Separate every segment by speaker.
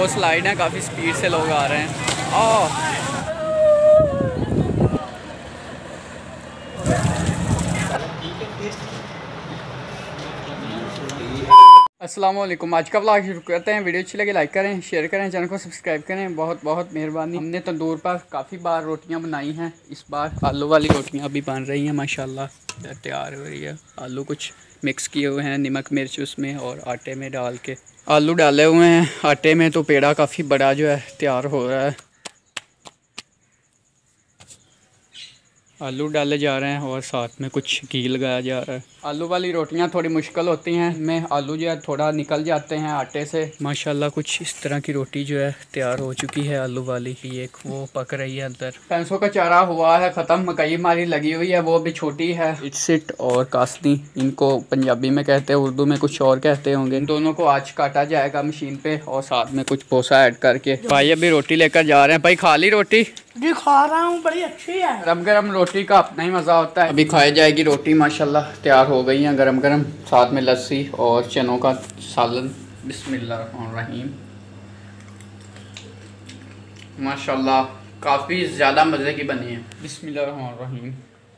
Speaker 1: दो स्लाइड हैं, काफ़ी स्पीड से लोग आ रहे हैं। अस्सलाम वालेकुम। आज का व्लॉग शुरू करते हैं। वीडियो अच्छी लगे लाइक करें, शेयर करें, चैनल को सब्सक्राइब करें। बहुत बहुत मेहरबानी। हमने तंदूर पर काफ़ी बार रोटियां बनाई हैं, इस बार आलू वाली रोटियां अभी बन रही हैं माशाल्लाह, तैयार हो रही है। आलू कुछ मिक्स किए हुए हैं, नमक मिर्च उसमें और आटे में डाल के आलू डाले हुए हैं आटे में, तो पेड़ा काफ़ी बड़ा जो है तैयार हो रहा है। आलू डाले जा रहे हैं और साथ में कुछ घी लगाया जा रहा है। आलू वाली रोटियां थोड़ी मुश्किल होती हैं, में आलू जो है थोड़ा निकल जाते हैं आटे से। माशाल्लाह कुछ इस तरह की रोटी जो है तैयार हो चुकी है आलू वाली। एक वो पक रही है अंदर। भैंसों का चारा हुआ है ख़त्म, मकई हमारी लगी हुई है, वो भी छोटी है। इटसिट और कासनी, इनको पंजाबी में कहते हैं, उर्दू में कुछ और कहते होंगे। इन दोनों को आज काटा जाएगा मशीन पे और साथ में कुछ भूसा ऐड करके। भाई अभी रोटी लेकर जा रहे हैं। भाई खा ली रोटी?
Speaker 2: जी खा रहा हूँ, बड़ी अच्छी है।
Speaker 1: गरम गरम रोटी का अपना ही मज़ा होता है। अभी खाई जाएगी रोटी, माशाल्लाह तैयार हो गई हैं गरम गरम, साथ में लस्सी और चनों का सालन। बिस्मिल्लाहिर्रहमानिर्रहीम। माशाल्लाह काफ़ी ज़्यादा मज़े की बनी है। बिस्मिल्लाहिर्रहमानिर्रहीम।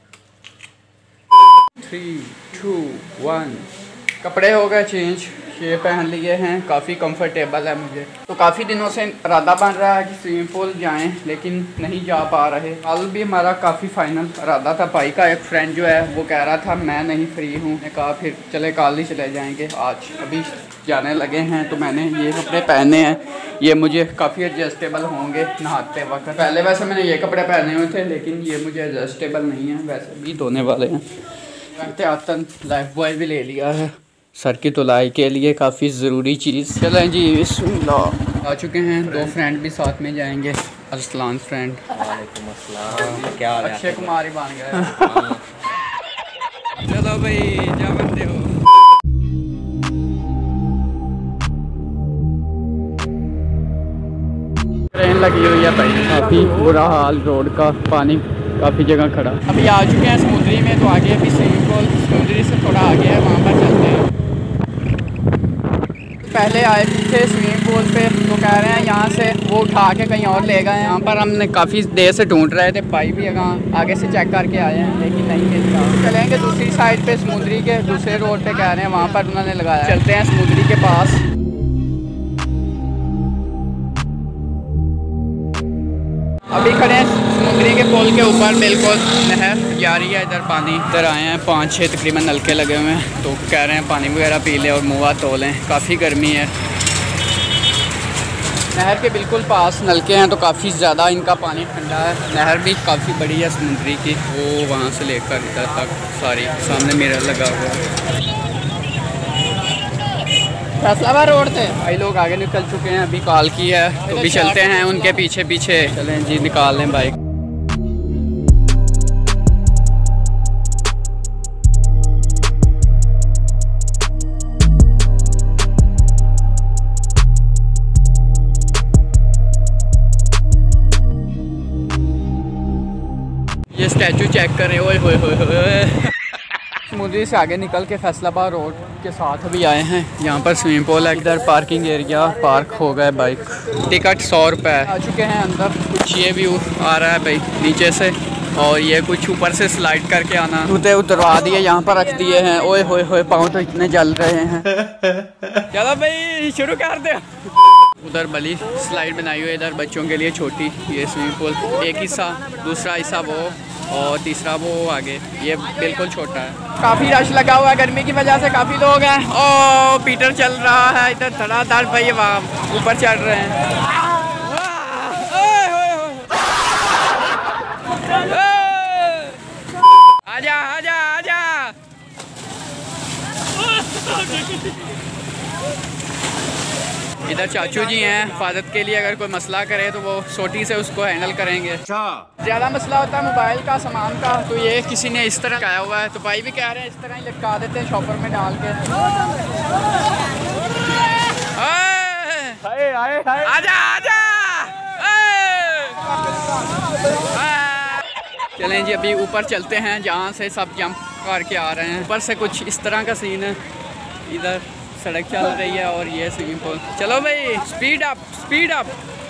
Speaker 1: 3, 2, 1। कपड़े हो गए चेंज, ये पहन लिए हैं, काफ़ी कंफर्टेबल है मुझे। तो काफ़ी दिनों से इरादा बन रहा है कि स्विमिंग पूल जाएं, लेकिन नहीं जा पा रहे। कल भी हमारा काफ़ी फाइनल इरादा था। भाई का एक फ्रेंड जो है वो कह रहा था मैं नहीं फ्री हूँ, मैंने कहा फिर चले कल ही चले जाएंगे। आज अभी जाने लगे हैं, तो मैंने ये कपड़े पहने हैं, ये मुझे काफ़ी एडजस्टेबल होंगे नहाते वक्त। पहले वैसे मैंने ये कपड़े पहने हुए थे, लेकिन ये मुझे एडजस्टेबल नहीं है, वैसे भी धोने वाले हैं। एहतियातन लाइफ बॉय भी ले लिया है सर की धुलाई के लिए, काफ़ी ज़रूरी चीज़। चलें जी बिस्मिल्लाह। आ चुके हैं, दो फ्रेंड भी साथ में जाएंगे। अरसलान फ्रेंड, वालेकुम अस्सलाम, क्या हाल है? अक्षय कुमार ही बन गया। चलो भाई जा बनते हो। ट्रेन लगी हुई है भाई, काफ़ी बुरा हाल रोड का, पानी काफ़ी जगह खड़ा। अभी आ चुके हैं समुद्री में, तो आगे अभी स्विमिंग पूल समुद्री से थोड़ा आगे है, वहाँ पर चलते हैं। पहले आए थे स्विमिंग पूल पे, तो कह रहे हैं यहाँ से वो उठा के कहीं और ले गए। यहाँ पर हमने काफ़ी देर से ढूंढ रहे थे, भाई भी आगे से चेक करके आए हैं, लेकिन नहीं मिलता। चलेंगे दूसरी साइड पे, समुद्री के दूसरे रोड पे कह रहे हैं, वहाँ पर उन्होंने लगाया। चलते हैं समुद्री के पास। अभी खड़े हैं समुद्री के पुल के ऊपर, बिल्कुल नहर जा रही है इधर पानी। इधर आए हैं 5-6 तकरीबन नलके लगे हुए हैं, तो कह रहे हैं पानी वगैरह पी लें और मुँह हाथ धो लें, काफ़ी गर्मी है। नहर के बिल्कुल पास नलके हैं, तो काफ़ी ज़्यादा इनका पानी ठंडा है। नहर भी काफ़ी बड़ी है समुद्री की, वो वहाँ से लेकर इधर तक सारी, सामने मिरर लगा हुआ है। फैसलाबाद रोड थे भाई, लोग आगे निकल चुके हैं, अभी कॉल की है, तो भी चलते हैं उनके पीछे पीछे। चलें जी निकाल लें बाइक। ये स्टैचू चेक करें, ओए होए होए होए। समुद्री से आगे निकल के फैसलाबाद रोड के साथ अभी आए हैं, यहाँ पर स्विमिंग पूल है। इधर पार्किंग एरिया, पार्क हो गए बाइक। टिकट 100 रुपये। आ चुके हैं अंदर। कुछ ये व्यू आ रहा है भाई नीचे से, और ये कुछ ऊपर से स्लाइड करके आना। जूते उतरवा दिए, यहाँ पर रख दिए हैं। ओए होए होए, पाँव तो इतने जल रहे हैं। चलो भाई शुरू कर दे। उधर बली स्लाइड बनाई हुई है, इधर बच्चों के लिए छोटी, ये स्विमिंग पूल एक हिस्सा, दूसरा हिस्सा वो, और तीसरा वो आगे, ये बिल्कुल छोटा है। काफ़ी रश लगा हुआ है गर्मी की वजह से, काफ़ी लोग हैं। ओ पीटर चल रहा है इधर धड़ाधड़ भाई, वहाँ ऊपर चढ़ रहे हैं। आजा आजा आजा। इधर चाचू जी हैं हिफाजत के लिए, अगर कोई मसला करे तो वो सोटी से उसको हैंडल करेंगे। ज़्यादा मसला होता है मोबाइल का, सामान का, तो ये किसी ने इस तरह लगाया हुआ है, तो भाई भी कह रहे हैं इस तरह ही लटका देते हैं शॉपर में डाल के। आजा आजा। चलें जी अभी ऊपर चलते हैं, जहाँ से सब जंप करके आ रहे हैं। ऊपर से कुछ इस तरह का सीन है, इधर सड़क चल रही है और ये स्विमिंग पूल। चलो भाई स्पीड अप स्पीड अप।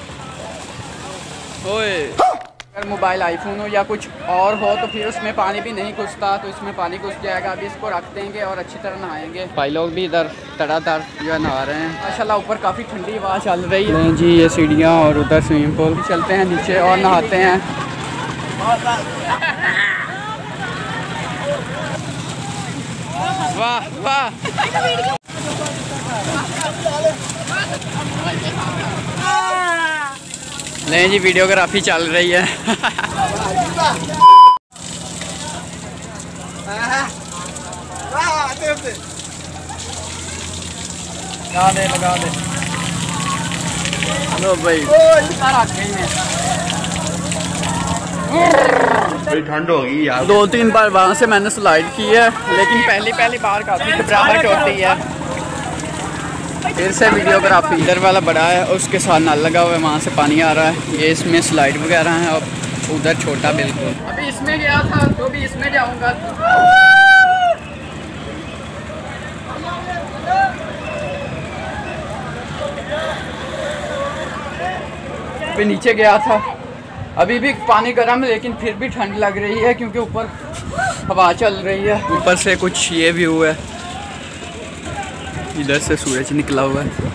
Speaker 1: ओए अगर मोबाइल आईफोन हो या कुछ और हो तो फिर उसमें पानी भी नहीं घुसता, तो इसमें पानी घुस जाएगा। अभी इसको रख देंगे और अच्छी तरह नहाएंगे। भाई लोग भी इधर तड़ातड़ जो है नहा रहे हैं माशाल्लाह। ऊपर काफ़ी ठंडी हवा चल रही है जी। ये सीढ़ियाँ और उधर स्विमिंग पूल। चलते हैं नीचे और नहाते हैं। वाह वाह। नहीं जी वीडियोग्राफी चल रही है। लगा दे। हेलो भाई
Speaker 3: ठंड हो गई यार।
Speaker 1: 2-3 बार वहाँ से मैंने स्लाइड की है, लेकिन पहली बार काफ़ी घबराहट होती है। फिर से वीडियोग्राफी। इधर वाला बड़ा है उसके साथ नल लगा हुआ है, वहाँ से पानी आ रहा है। ये इसमें स्लाइड वगैरह है और उधर छोटा बिल्कुल। अभी इसमें गया था तो भी इसमें जाऊँगा। अभी नीचे गया था, अभी भी पानी गर्म है लेकिन फिर भी ठंड लग रही है क्योंकि ऊपर हवा चल रही है। ऊपर से कुछ ये व्यू है, इधर से सूरज निकला हुआ है।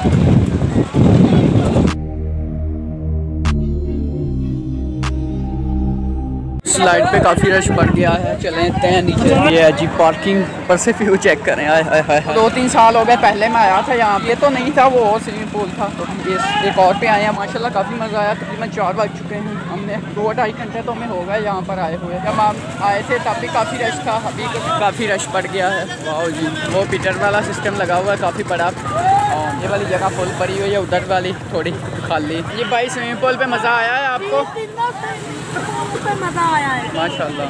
Speaker 1: स्लाइड पे काफ़ी रश बढ़ गया है। चलते हैं नीचे। ये है जी पार्किंग। ऊपर से व्यू चेक करें। आए हाय हाय। 2-3 साल हो गए पहले मैं आया था यहाँ। ये तो नहीं था, वो और स्विमिंग पूल था। तो एक और पे आए हैं माशाल्लाह काफ़ी मज़ा आया। तकरीबन 4 बज चुके हैं। हमने 2-2.5 घंटे तो हमें हो गए यहाँ पर आए हुए। जब हम आए थे तब भी काफ़ी रश था, अभी काफ़ी रश बढ़ गया है। वाह जी। वो पीटर वाला सिस्टम लगा हुआ है काफ़ी बड़ा। और ये वाली जगह फुल भरी हुई है, उधर वाली थोड़ी खाली। ये भाई स्विमिंग पूल पे मज़ा आया है आपको?
Speaker 2: मजा आया है
Speaker 1: माशाल्लाह।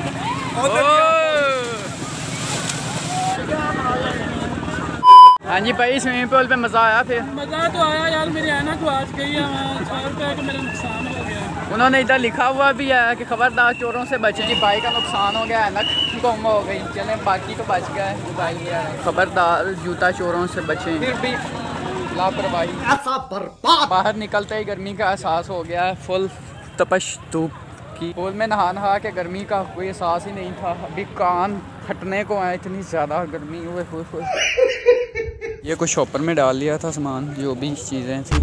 Speaker 1: हाँ जी भाई स्विमिंग पूल पे मज़ा आया। फिर
Speaker 2: मजा तो आया यार, मेरी ऐनक तो आज गई है। 100 रुपये का मेरा नुकसान हो गया।
Speaker 1: उन्होंने इधर लिखा हुआ भी है कि खबरदार चोरों से बचे। जी भाई का नुकसान हो गया, ऐनक गुम हो गई। चले बाकी तो बच गया है। मोबाइल गया है। खबरदार जूता चोरों से बचें। फिर भी लापरवाही। ऐसा बर्बाद। बाहर निकलते ही गर्मी का एहसास हो गया है। फुल तपश धूप की। पूल में नहा के गर्मी का कोई एहसास ही नहीं था। अभी कान फटने को आए, इतनी ज़्यादा गर्मी हुए। ये कुछ शॉपर में डाल लिया था सामान, जो भी चीज़ें थी।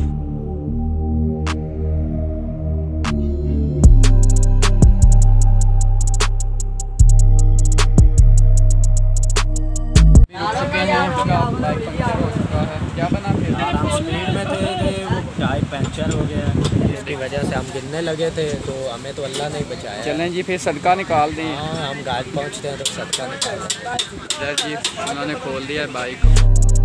Speaker 1: क्या बना फिर?
Speaker 4: हम स्पीड में थे वो टायर पंचर हो गया, जिसकी वजह से हम गिरने लगे थे, तो हमें तो अल्लाह ने बचाया।
Speaker 1: चलें जी फिर सदका निकाल दी।
Speaker 4: हाँ हम गाज पहुँचते हैं तो सदका निकाल
Speaker 1: इधर जी उन्होंने खोल दिया बाइक।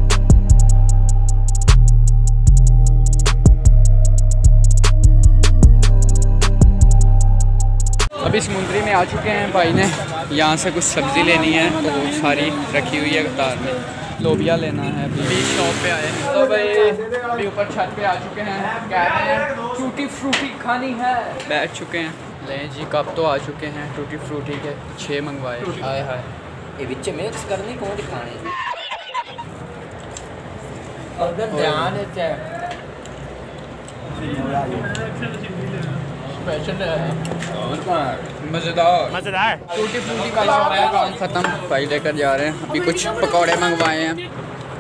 Speaker 1: अभी समुद्री में आ चुके हैं भाई ने। यहाँ से कुछ सब्ज़ी लेनी है तो वो सारी रखी हुई है कतार में। लोबिया लेना है। अभी शॉप पे आए हैं तो भाई अभी ऊपर छत पे आ चुके हैं। कह रहे हैं टूटी फ्रूटी खानी है। बैठ चुके हैं। ले जी कप तो आ चुके हैं टूटी फ्रूटी के 6 मंगवाए। हाय हाय।
Speaker 4: ये बिच मिक्स करनी कौन दिखाने अगर ध्यान है
Speaker 1: मज़ेदार टूटी फ्रूटी का काम ख़त्म। भाई लेकर जा रहे हैं। अभी कुछ पकौड़े मंगवाए हैं।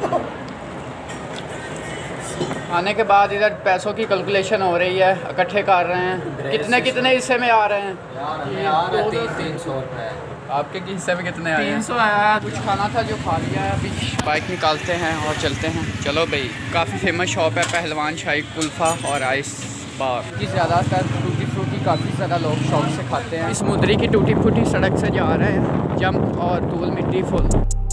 Speaker 1: आने के बाद इधर पैसों की कैलकुलेशन हो रही है, इकट्ठे कर रहे हैं। कितने हिस्से में आ रहे हैं?
Speaker 4: 300 रुपये।
Speaker 1: आपके हिस्से में कितने आए? 300 आया। कुछ खाना था जो खा लिया है। अभी बाइक निकालते हैं और चलते हैं। चलो भाई काफ़ी फेमस शॉप है पहलवान शाही कुल्फ़ा और आइस बार की। ज़्यादातर टूटी फ्रूटी काफ़ी ज़्यादा लोग शौक से खाते हैं। समुद्री की टूटी फ्रूटी सड़क से जा रहे हैं। जंप और धूल मिट्टी full.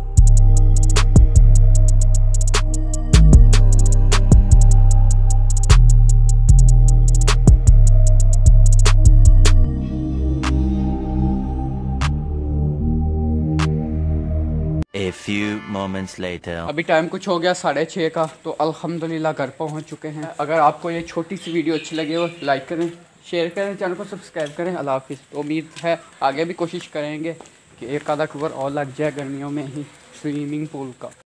Speaker 5: A few moments later.
Speaker 1: अभी टाइम कुछ हो गया 6:30 का, तो अल्हम्दुलिल्लाह घर पहुंच चुके हैं। अगर आपको ये छोटी सी वीडियो अच्छी लगे हो लाइक करें, शेयर करें, चैनल को सब्सक्राइब करें। अल्लाह हाफिज़। तो उम्मीद है आगे भी कोशिश करेंगे कि एक आधा कवर और लग जाए गर्मियों में ही स्विमिंग पूल का।